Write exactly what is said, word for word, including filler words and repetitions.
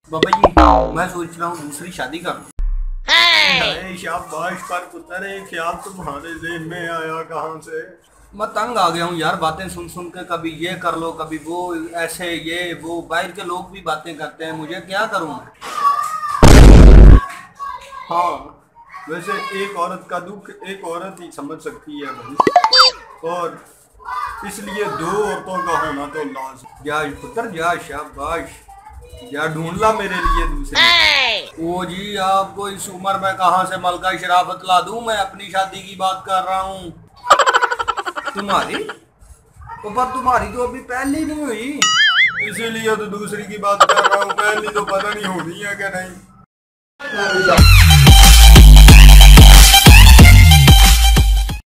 बाबा जी मैं सोच रहा हूँ दूसरी शादी करूँ। शाबाश पर पुत्र, एक ख्याल तुम्हारे ज़हन में आया कहाँ से? मैं तंग आ गया हूँ यार, बातें सुन सुन के, कभी ये कर लो कभी वो, ऐसे ये वो, बाहर के लोग भी बातें करते हैं, मुझे क्या करूँ मैं? हाँ, वैसे एक औरत का दुख एक औरत ही समझ सकती है भाई, और इसलिए दो औरतों का होना तो लाज़िम। जा पुत्र जा, शाबाश। या ढूंढ ला मेरे लिए दूसरी। ओ जी, आपको इस उम्र में कहाँ से मलका शराफत ला दूं? मैं अपनी शादी की बात कर रहा हूँ। तुम्हारी तो पर तुम्हारी तो अभी पहली नहीं हुई। इसीलिए तो दूसरी की बात कर रहा हूँ, पहली तो पता नहीं होनी है क्या नहीं।